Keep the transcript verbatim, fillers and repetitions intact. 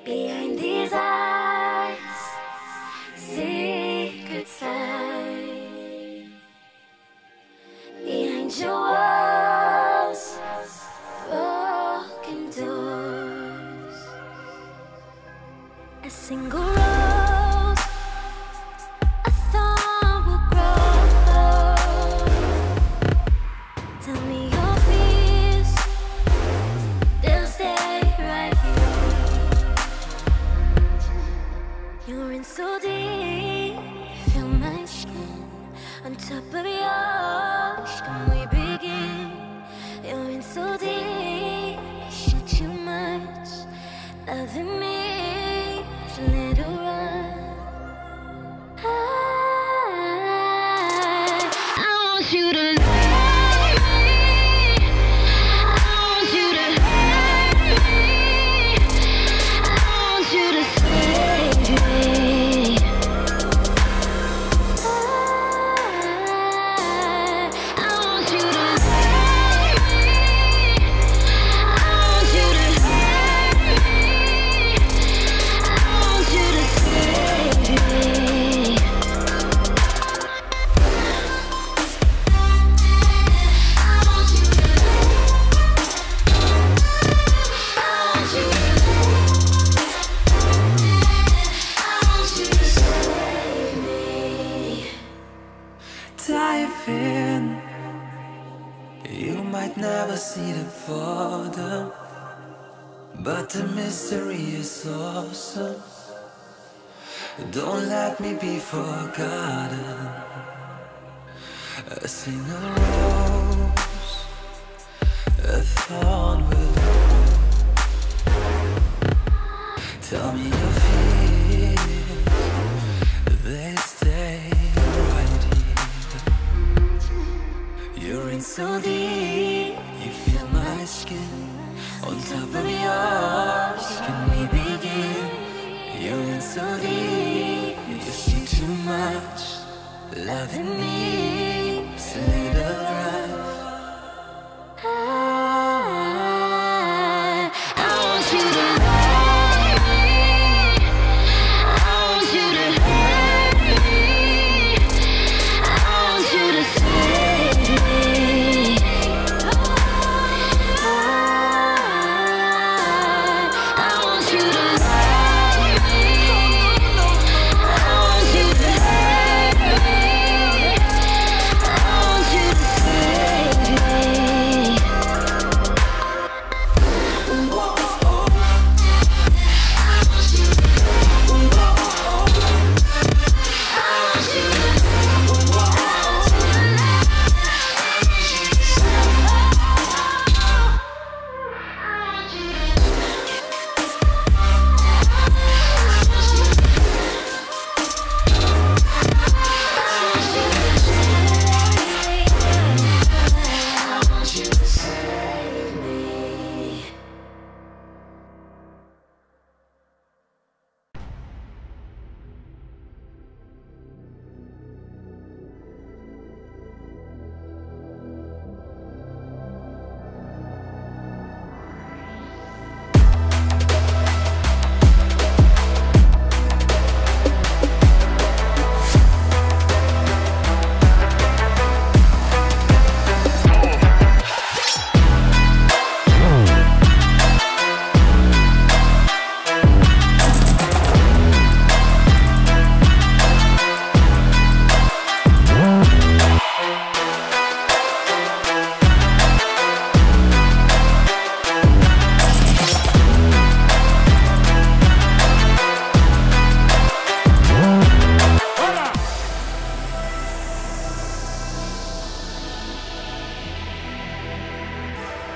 Behind these eyes, secret side. Behind your walls, broken doors. A single rose, a thorn will grow. Tell me your fears, they'll stay right here. You're in so deep, feel my skin on top of yours. Can we begin? You're in so deep, you too much. Loving me is a little rough. I, I want you to love me. I want you to hurt me. I want you to save me. I, I want you to love me. I want you to hurt me. I want you to save me. I want you to I want you I want you to save me. Dive in. You might never see the bottom, but the mystery is awesome. Don't let me be forgotten. A single rose, a thorn will grow. Tell me your fears, they stay right here. You're in so deep, you feel my skin on top of yours. Can we begin? You're in so deep, you see too much. Loving me is a little